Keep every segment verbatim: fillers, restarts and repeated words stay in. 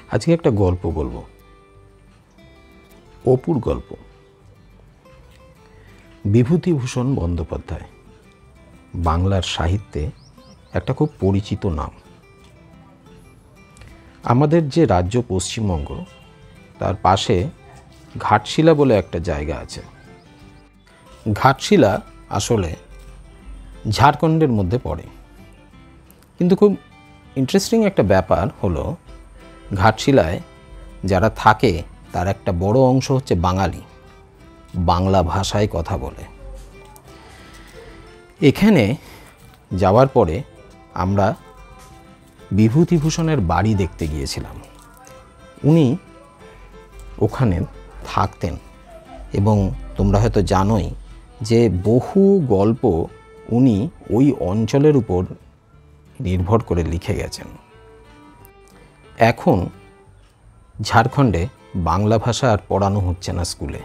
আজকে একটা গল্প বলবো, অপুর গল্প। বিভূতিভূষণ বন্দ্যোপাধ্যায় বাংলার সাহিত্যে একটা খুব পরিচিত নাম। আমাদের যে রাজ্য পশ্চিমবঙ্গ, তার পাশে ঘাটশিলা বলে একটা জায়গা আছে। ঘাটশিলা আসলে ঝাড়খণ্ডের মধ্যে পড়ে, কিন্তু খুব ইন্টারেস্টিং একটা ব্যাপার হলো ঘাটশিলায় যারা থাকে তার একটা বড় অংশ হচ্ছে বাঙালি, বাংলা ভাষায় কথা বলে। এখানে যাওয়ার পরে আমরা বিভূতিভূষণের বাড়ি দেখতে গিয়েছিলাম। উনি ওখানে থাকতেন এবং তোমরা হয়তো জানোই যে বহু গল্প উনি ওই অঞ্চলের উপর নির্ভর করে লিখে গেছেন। এখন ঝাড়খণ্ডে বাংলা ভাষা আর পড়ানো হচ্ছে না স্কুলে।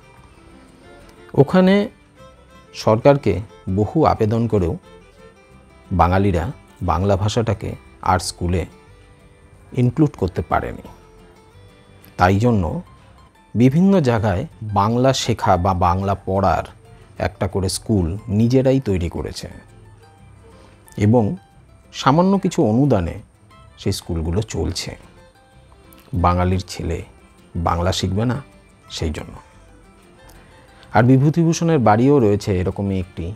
ওখানে সরকারকে বহু আবেদন করেও বাঙালিরা বাংলা ভাষাটাকে আর স্কুলে ইনক্লুড করতে পারেনি। তাই জন্য বিভিন্ন জায়গায় বাংলা শেখা বা বাংলা পড়ার একটা করে স্কুল নিজেরাই তৈরি করেছে এবং সামান্য কিছু অনুদানে সেই স্কুলগুলো চলছে। বাঙালির ছেলে বাংলা শিখবে না সেই জন্য। আর বিভূতিভূষণের বাড়িও রয়েছে এরকমই একটি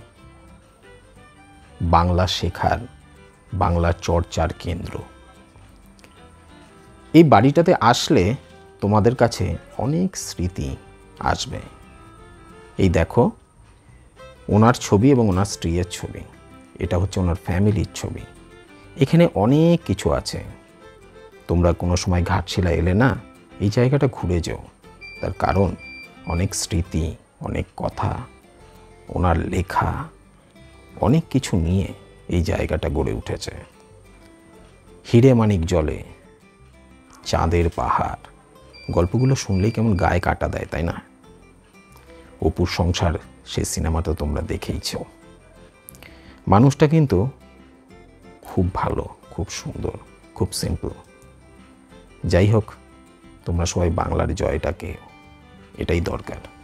বাংলা শেখার, বাংলা চর্চার কেন্দ্র। এই বাড়িটাতে আসলে তোমাদের কাছে অনেক স্মৃতি আসবে। এই দেখো ওনার ছবি এবং ওনার স্ত্রীর ছবি, এটা হচ্ছে ওনার ফ্যামিলির ছবি। এখানে অনেক কিছু আছে। তোমরা কোনো সময় ঘাটশিলা এলে না, এই জায়গাটা ঘুরে যাও। তার কারণ অনেক স্মৃতি, অনেক কথা, ওনার লেখা, অনেক কিছু নিয়ে এই জায়গাটা গড়ে উঠেছে। হিরে মানিক জলে, চাঁদের পাহাড়, গল্পগুলো শুনলেই কেমন গায়ে কাটা দেয়, তাই না? অপুর সংসার, সে সিনেমা তো তোমরা দেখেইছ। মানুষটা কিন্তু খুব ভালো, খুব সুন্দর, খুব সিম্পল। যাই হোক, তোমরা সবাই বাংলার জয়টাকে, এটাই দরকার।